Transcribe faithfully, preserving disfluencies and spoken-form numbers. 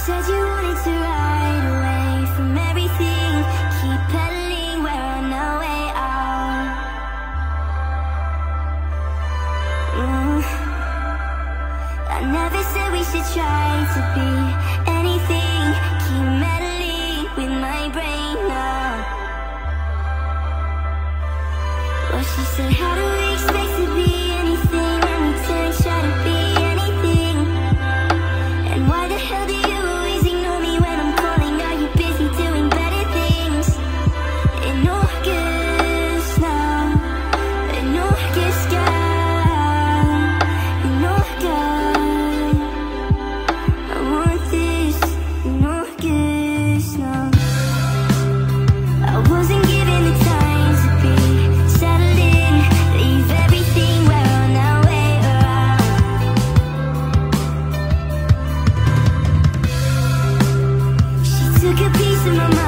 said you wanted to ride away from everything, keep pedaling, we're on our way out. mm. I never said we should try to be anything, keep meddling with my brain now. Well, she said, how do we expect to be anything when we can't try to be anything? And why the hell do you always ignore me when I'm calling? Are you busy doing better things? In August now, in August, girl, in August, I want this in August now. I wasn't given the time to be settled in, leave everything, we're on our way around. She took a piece of my mind.